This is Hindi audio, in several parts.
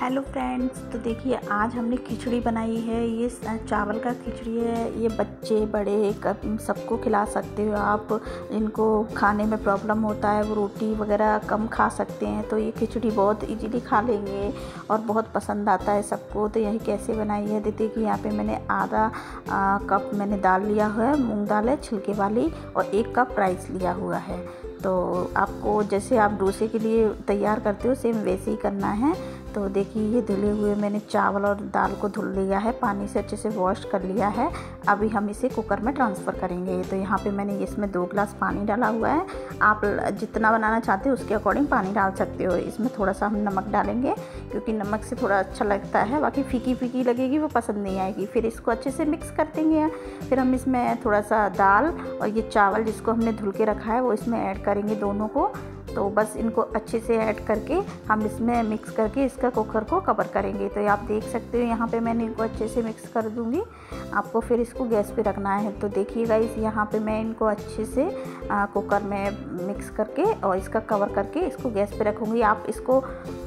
हेलो फ्रेंड्स, तो देखिए आज हमने खिचड़ी बनाई है। ये चावल का खिचड़ी है। ये बच्चे बड़े सबको खिला सकते हो आप। इनको खाने में प्रॉब्लम होता है, वो रोटी वगैरह कम खा सकते हैं, तो ये खिचड़ी बहुत इजीली खा लेंगे और बहुत पसंद आता है सबको। तो यही कैसे बनाई है देखिए। यहाँ पे मैंने आधा कप मैंने दाल लिया हुआ है, मूंग दाल है छिलके वाली, और 1 कप राइस लिया हुआ है। तो आपको जैसे आप डोसे के लिए तैयार करते हो सेम वैसे ही करना है। तो देखिए ये धुले हुए मैंने चावल और दाल को धुल लिया है, पानी से अच्छे से वॉश कर लिया है। अभी हम इसे कुकर में ट्रांसफ़र करेंगे। तो यहाँ पे मैंने इसमें 2 गिलास पानी डाला हुआ है। आप जितना बनाना चाहते हो उसके अकॉर्डिंग पानी डाल सकते हो। इसमें थोड़ा सा हम नमक डालेंगे क्योंकि नमक से थोड़ा अच्छा लगता है, बाकी फीकी फीकी लगेगी वो पसंद नहीं आएगी। फिर इसको अच्छे से मिक्स कर देंगे। फिर हम इसमें थोड़ा सा दाल और ये चावल जिसको हमने धुल के रखा है वो इसमें ऐड करेंगे दोनों को। तो बस इनको अच्छे से ऐड करके हम इसमें मिक्स करके इसका कुकर को कवर करेंगे। तो आप देख सकते हो यहाँ पे मैंने इनको अच्छे से मिक्स कर दूँगी। आपको फिर इसको गैस पे रखना है। तो देखिएगा यहाँ पे मैं इनको अच्छे से कुकर में मिक्स करके और इसका कवर करके इसको गैस पे रखूँगी। आप इसको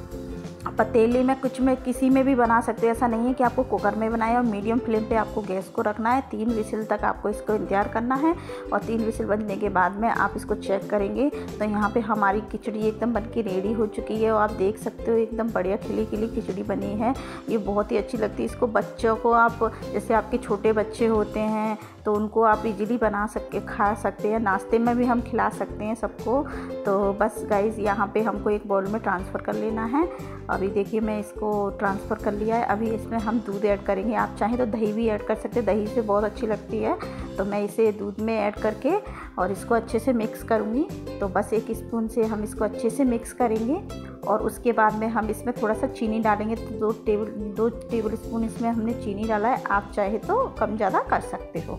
पतीले में कुछ में किसी में भी बना सकते हैं, ऐसा नहीं है कि आपको कुकर में बनाए। और मीडियम फ्लेम पे आपको गैस को रखना है। 3 विसिल तक आपको इसको इंतज़ार करना है और 3 विसिल बनने के बाद में आप इसको चेक करेंगे। तो यहाँ पे हमारी खिचड़ी एकदम बनके रेडी हो चुकी है और आप देख सकते हो एकदम बढ़िया खिली खिली खिचड़ी बनी है। ये बहुत ही अच्छी लगती है। इसको बच्चों को आप जैसे आपके छोटे बच्चे होते हैं तो उनको आप इजीली बना सकते खा सकते हैं। नाश्ते में भी हम खिला सकते हैं सबको। तो बस गाइज़ यहाँ पे हमको एक बाउल में ट्रांसफ़र कर लेना है। अभी देखिए मैं इसको ट्रांसफ़र कर लिया है। अभी इसमें हम दूध ऐड करेंगे। आप चाहें तो दही भी ऐड कर सकते हैं, दही से बहुत अच्छी लगती है। तो मैं इसे दूध में ऐड करके और इसको अच्छे से मिक्स करूँगी। तो बस 1 स्पून से हम इसको अच्छे से मिक्स करेंगे और उसके बाद में हम इसमें थोड़ा सा चीनी डालेंगे। तो 2 टेबल स्पून इसमें हमने चीनी डाला है। आप चाहे तो कम ज़्यादा कर सकते हो।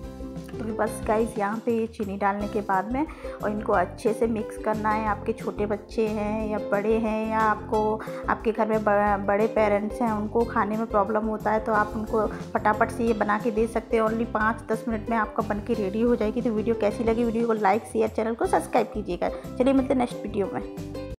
तो बस गाइस यहाँ पे ये चीनी डालने के बाद में और इनको अच्छे से मिक्स करना है। आपके छोटे बच्चे हैं या बड़े हैं या आपके घर में बड़े पेरेंट्स हैं, उनको खाने में प्रॉब्लम होता है तो आप उनको फटाफट से ये बना के दे सकते हैं। ओनली 5-10 मिनट में आपका बन के रेडी हो जाएगी। तो वीडियो कैसी लगी, वीडियो को लाइक शेयर, चैनल को सब्सक्राइब कीजिएगा। चलिए मिलते हैं नेक्स्ट वीडियो में।